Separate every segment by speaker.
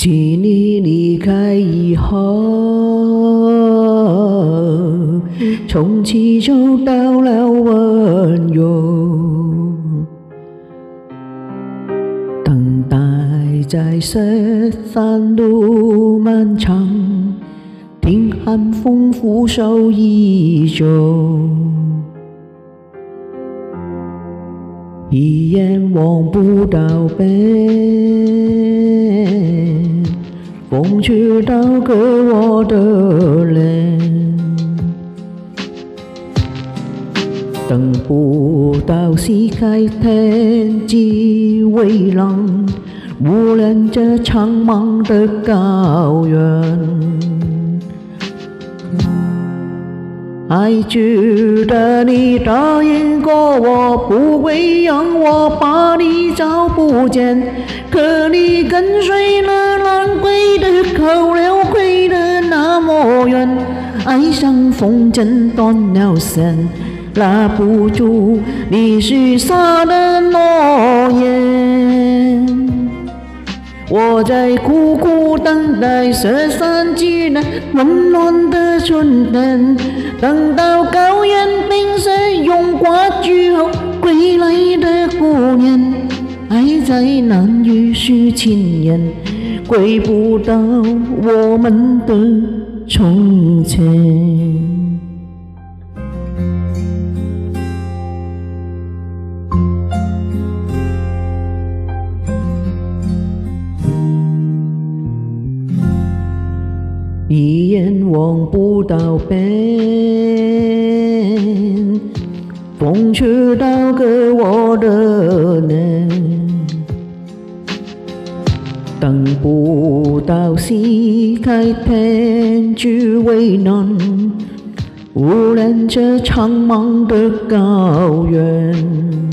Speaker 1: 继你离开以后，从此就到了温柔，等待在十三路漫长，听寒风拂手依旧，一眼望不到边，风吹到割我的脸，等不到西开天际蔚蓝，无人这苍茫的高原。还记得你答应过我，不会让我把你找不见，可你跟随了南归的口流，归得那么远，爱像风筝断了线，拉不住你许下的诺言。我在苦苦等待十三季的温暖的春天，等到高原冰雪融化之后归来的姑娘，爱在难以续情缘，归不到我们的从前。一眼望不到边，风吹到割我的脸，等不到西开天际蔚蓝，无人这苍茫的高原。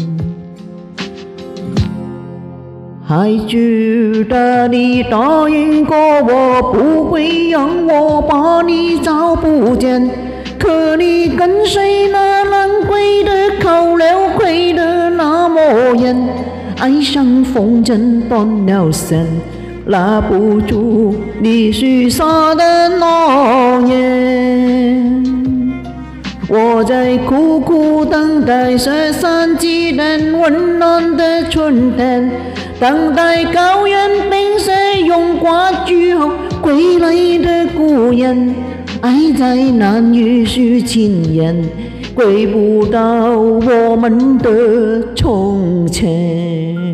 Speaker 1: 还记得你答应过我，不会让我把你找不见，可你跟随那南归的口流，归得那么远，爱像风筝断了线，拉不住你许下的诺言。我在苦苦等待十三季的温暖的春天，等待高原冰雪融化之后归来的姑娘，爱在难以续情缘，归不到我们的从前。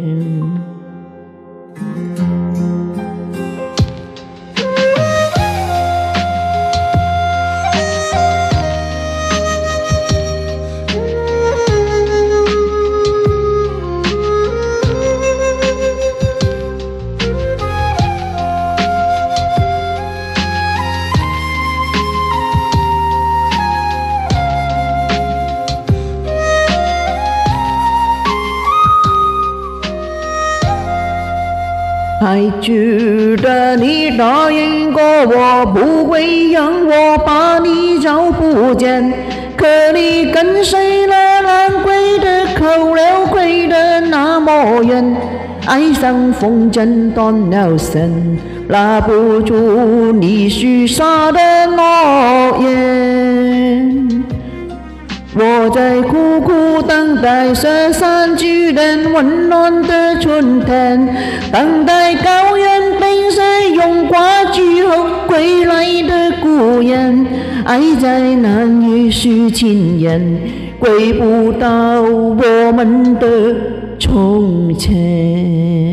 Speaker 1: 还记得你答应过我，不会让我把你找不见，可你跟随了南归的口流，归得那么远，爱像风筝断了线，拉不住你许下的诺言。我在苦苦等待十三季的温暖的春天，等待高原冰雪融化之后归来的姑娘，爱在难以续情缘，归不到我们的从前。